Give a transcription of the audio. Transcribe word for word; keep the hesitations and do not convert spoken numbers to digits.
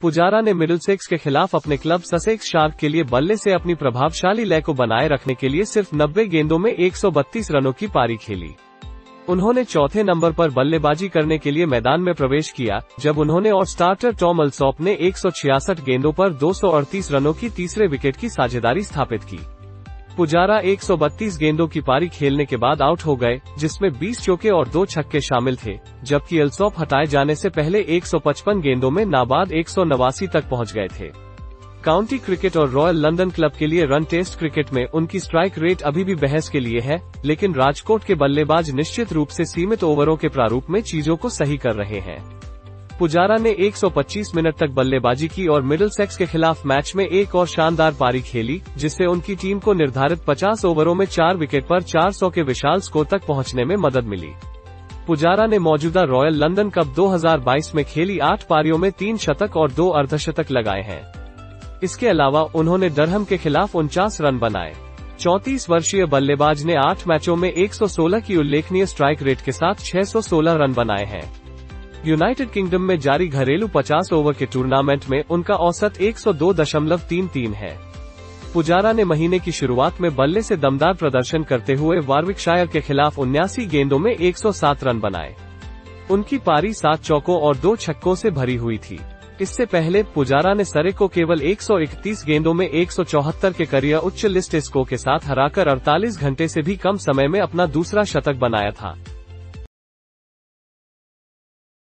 पुजारा ने मिडिलसेक्स के खिलाफ अपने क्लब ससेक्स शार्क के लिए बल्ले से अपनी प्रभावशाली लय को बनाए रखने के लिए सिर्फ नब्बे गेंदों में एक सौ बत्तीस रनों की पारी खेली। उन्होंने चौथे नंबर पर बल्लेबाजी करने के लिए मैदान में प्रवेश किया, जब उन्होंने और स्टार्टर टॉम अल्सॉप ने एक सौ छियासठ गेंदों पर दो सौ अड़तीस रनों की तीसरे विकेट की साझेदारी स्थापित की। पुजारा एक सौ बत्तीस गेंदों की पारी खेलने के बाद आउट हो गए, जिसमें बीस चौके और दो छक्के शामिल थे, जबकि अल्सॉप हटाए जाने से पहले एक सौ पचपन गेंदों में नाबाद एक सौ नवासी तक पहुंच गए थे। काउंटी क्रिकेट और रॉयल लंदन क्लब के लिए रन टेस्ट क्रिकेट में उनकी स्ट्राइक रेट अभी भी बहस के लिए है, लेकिन राजकोट के बल्लेबाज निश्चित रूप से सीमित ओवरों के प्रारूप में चीजों को सही कर रहे हैं। पुजारा ने एक सौ पच्चीस मिनट तक बल्लेबाजी की और मिडिलसेक्स के खिलाफ मैच में एक और शानदार पारी खेली, जिससे उनकी टीम को निर्धारित पचास ओवरों में चार विकेट पर चार सौ के विशाल स्कोर तक पहुंचने में मदद मिली। पुजारा ने मौजूदा रॉयल लंदन कप दो हज़ार बाईस में खेली आठ पारियों में तीन शतक और दो अर्धशतक लगाए हैं। इसके अलावा उन्होंने डरहम के खिलाफ उनचास रन बनाए। चौंतीस वर्षीय बल्लेबाज ने आठ मैचों में एक सौ सोलह की उल्लेखनीय स्ट्राइक रेट के साथ छह सौ सोलह रन बनाए हैं। यूनाइटेड किंगडम में जारी घरेलू पचास ओवर के टूर्नामेंट में उनका औसत एक सौ दो दशमलव तीन तीन है। पुजारा ने महीने की शुरुआत में बल्ले से दमदार प्रदर्शन करते हुए वारविकशायर के खिलाफ उन्यासी गेंदों में एक सौ सात रन बनाए। उनकी पारी सात चौकों और दो छक्कों से भरी हुई थी। इससे पहले पुजारा ने सरे को केवल एक सौ इकतीस गेंदों में एक सौ चौहत्तर के करियर उच्च लिस्ट स्कोर के साथ हराकर अड़तालीस घंटे से भी कम समय में अपना दूसरा शतक बनाया था।